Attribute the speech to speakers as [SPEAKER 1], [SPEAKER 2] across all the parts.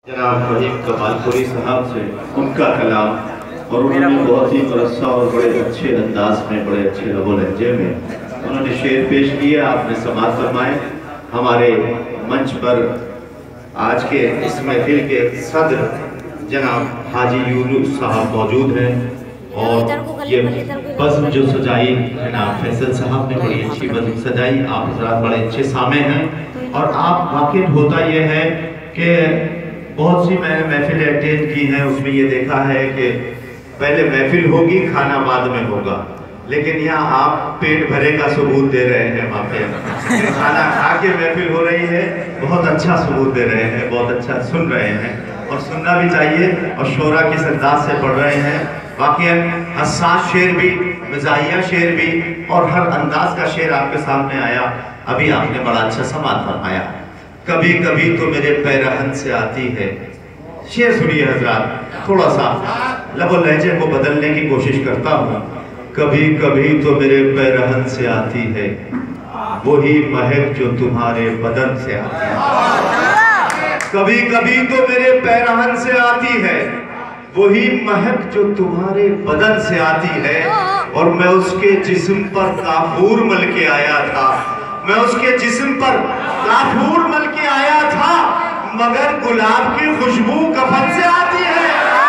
[SPEAKER 1] जनाब फहीम कमालपुरी साहब से उनका कलाम, और उन्होंने बहुत ही मुरस्सा और बड़े अच्छे अंदाज में, बड़े अच्छे लबो लहजे में उन्होंने शेर पेश किया। आपने समाअत फरमाए। हमारे मंच पर आज के इस महफिल के सदर जनाब हाजी यूनुस साहब मौजूद हैं, और ये बज़्म जो सजाई जनाब फैसल साहब ने बड़ी अच्छी बज़्म सजाई। आप हज़रात बड़े अच्छे सामे हैं, और आप वाक़ई होता यह है कि बहुत सी मैंने महफिल अटेंड की हैं, उसमें ये देखा है कि पहले महफिल होगी, खाना बाद में होगा, लेकिन यहाँ आप पेट भरे का सबूत दे रहे हैं। वहाँ पे खाना खा के महफिल हो रही है, बहुत अच्छा सबूत दे रहे हैं, बहुत अच्छा सुन रहे हैं, और सुनना भी चाहिए। और शोरा किस अंदाज से पढ़ रहे हैं, वाकई हसास शेर भी, मिजाहिया शेर भी, और हर अंदाज का शेर आपके सामने आया। अभी आपने बड़ा अच्छा समाअत फरमाया। कभी कभी तो मेरे पैरहन से आती है। शेर सुनिए हजरात, थोड़ा सा लबो लहजे को बदलने की कोशिश करता हूँ। कभी कभी तो मेरे पैरहन से आती है वही महक जो तुम्हारे बदन से आती है। कभी कभी तो मेरे पैरहन से आती है वही महक जो तुम्हारे बदन से आती है, और मैं उसके जिस्म पर काफूर मल के आया था। मैं उसके जिस्म पर काफूर मल के आया था, मगर गुलाब की खुशबू कफन से आती है।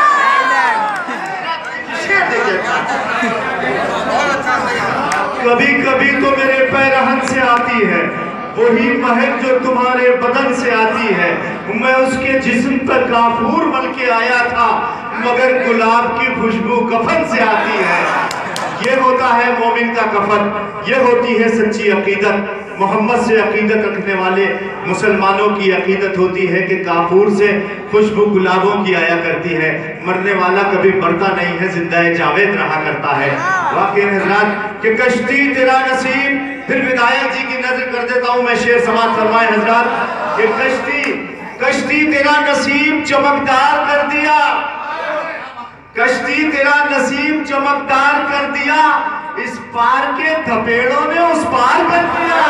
[SPEAKER 1] कभी कभी तो मेरे पैरहन से आती है वही महक जो तुम्हारे बदन से आती है। मैं उसके जिस्म पर काफूर मल के आया था, मगर गुलाब की खुशबू कफन से आती है। ये होता है मोमिन का कफन, ये होती है सच्ची अकीदत। मोहम्मद से अकीदत रखने वाले मुसलमानों की अकीदत होती है कि काफूर से खुशबू गुलाबों की आया करती है। मरने वाला कभी मरता नहीं है, जिंदा जावेद रहा करता है। वाकई हजरात कि कश्ती तेरा नसीब, फिर विदायत जी की नजर कर देता हूँ मैं, शेर समाअत फरमाए हजरात कि कश्ती तेरा नसीब चमकदार कर दिया, कश्ती तेरा नसीब चमकदार कर दिया, इस पार के थपेड़ों ने उस पार कर दिया।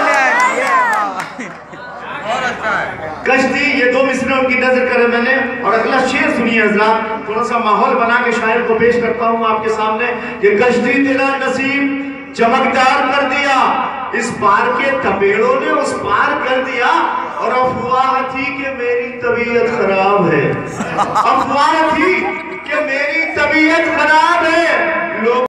[SPEAKER 1] कश्ती, ये दो मिसरों की नजर करे मैंने। और अगला शेर सुनिए हजरात, थोड़ा सा माहौल बना के शायर को पेश करता हूँ आपके सामने कि कश्ती तेरा नसीब चमकदार कर दिया, इस पार के थपेड़ों ने उस पार कर दिया। और अफवाह थी कि मेरी तबीयत खराब है, अफवाह थी कि मेरी तबीयत खराब है, लोग